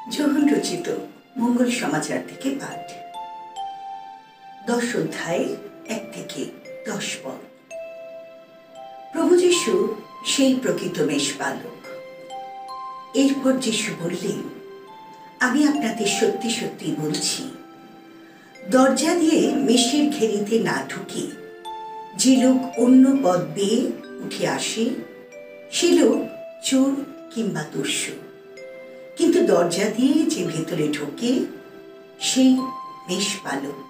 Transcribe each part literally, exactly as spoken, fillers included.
যোহন রচিত মঙ্গল সমাচার থেকে পাঠ। দশ অধ্যায় এক থেকে দশ পদ। প্রভু যীশু সেই প্রকৃত মেষপালক। এরপর যীশু বললেন, আমি আপনাদের সত্যি সত্যি বলছি, দরজা দিয়ে মেষের ঘেরিতে না ঢুকে যে লোক অন্য পথ বেয়ে উঠে আসে সে লোক চোর কিংবা দস্যু, কিন্তু দরজা দিয়ে যে ভেতরে ঢোকে সেই মেষপালক।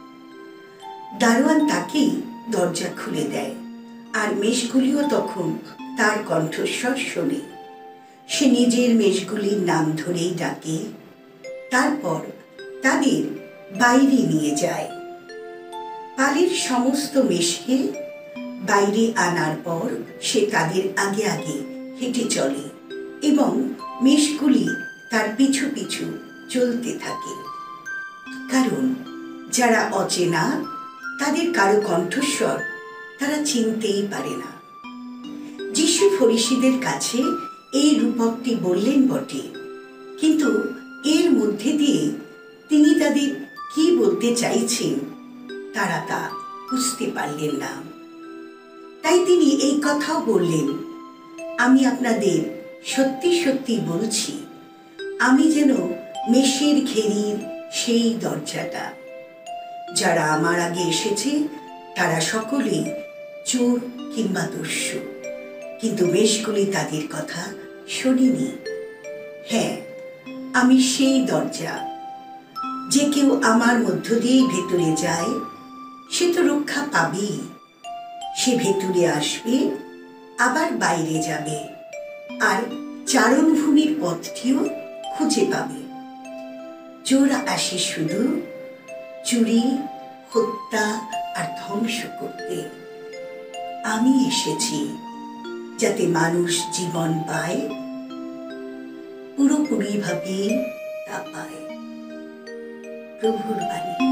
দারোয়ান তাকেই দরজা খুলে দেয়, আর মেষগুলিও তখন তার কণ্ঠস্বর শোনে। সে নিজের মেষগুলির নাম ধরেই ডাকে, তারপর তাদের বাইরে নিয়ে যায়। পালের সমস্ত মেষকে বাইরে আনার পর সে তাদের আগে আগে হেঁটে চলে এবং মেষগুলি তার পিছু পিছু চলতে থাকে, কারণ যারা অচেনা তাদের কারো কণ্ঠস্বর তারা চিনতেই পারে না। যীশু ফরিসীদের কাছে এই রূপকটি বললেন বটে, কিন্তু এর মধ্যে দিয়ে তিনি তাদের কি বলতে চাইছেন তারা তা বুঝতে পারলেন না। তাই তিনি এই কথাও বললেন, আমি আপনাদের সত্যি সত্যি বলছি, আমি যেন মেষের ঘেরির সেই দরজাটা। যারা আমার আগে এসেছে তারা সকলেই চোর কিংবা দস্যু, কিন্তু মেষগুলি তাদের কথা শোনেনি। হ্যাঁ, আমি সেই দরজা। যে কেউ আমার মধ্য দিয়েই ভেতরে যায় সে তো রক্ষা পাবেই। সে ভেতরে আসবে, আবার বাইরে যাবে, আর চারণভূমির পথটিও খুঁজে পাবে। চোর আসে শুধু চুরি, হত্যা আর ধ্বংস করতে। আমি এসেছি যাতে মানুষ জীবন পায়, পুরোপুরি ভাবে তা পায়। প্রভুর বাণী।